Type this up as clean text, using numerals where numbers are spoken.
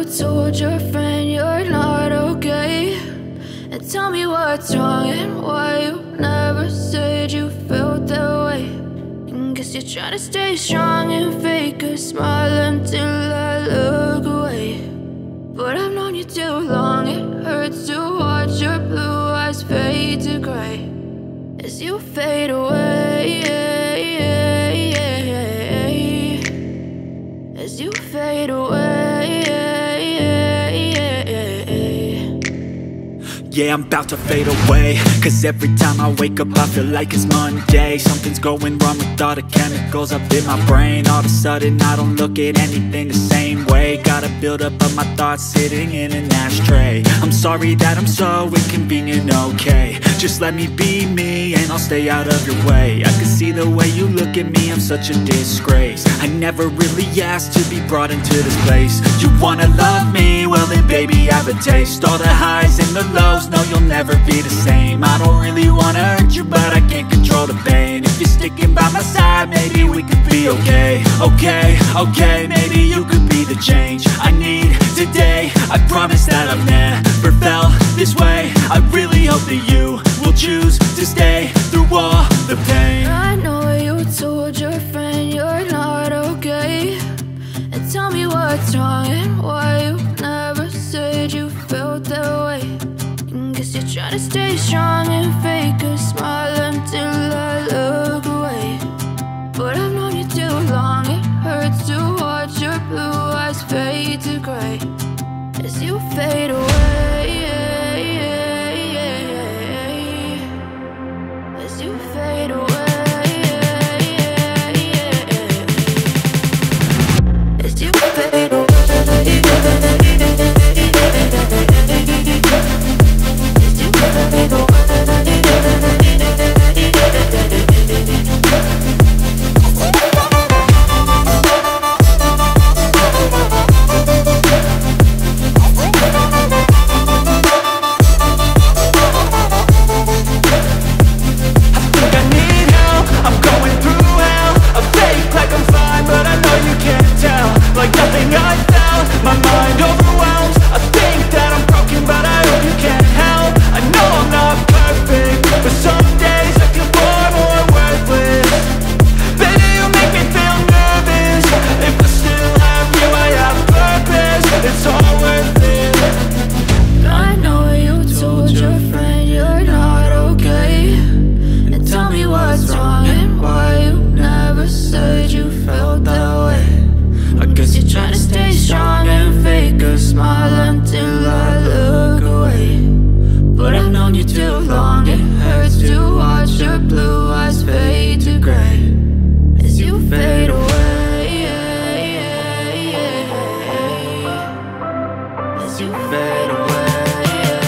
told your friend you're not okay? And tell me what's wrong and why you never said you felt that way. And guess you're trying to stay strong and fake a smile until I look away. But I've known you too long, it hurts to watch your blue eyes fade to gray as you fade away, as you fade away. Yeah, I'm about to fade away, cause every time I wake up I feel like it's Monday. Something's going wrong with all the chemicals up in my brain. All of a sudden I don't look at anything the same way. Gotta build up of my thoughts sitting in an ashtray. I'm sorry that I'm so inconvenient, okay? Just let me be me and I'll stay out of your way. I can see the way you look at me, I'm such a disgrace. I never really asked to be brought into this place. You wanna love me? Well then baby, have a taste. All the highs and the lows, no, you'll never be the same. I don't really wanna hurt you, but I can't control the pain. If you're sticking by my side, maybe we could be okay. Okay, maybe you could be the change I need today. I promise that I've never felt this way. I really hope that you will choose to stay through all the pain. I know you told your friend you're not okay. And tell me what's wrong and why you never said you felt that way. Guess you're trying to stay strong and fake a smile until I look away. But I've known you too long, it hurts to watch your blue eyes fade to gray as you fade away, as you fade away, as you fade away. You fade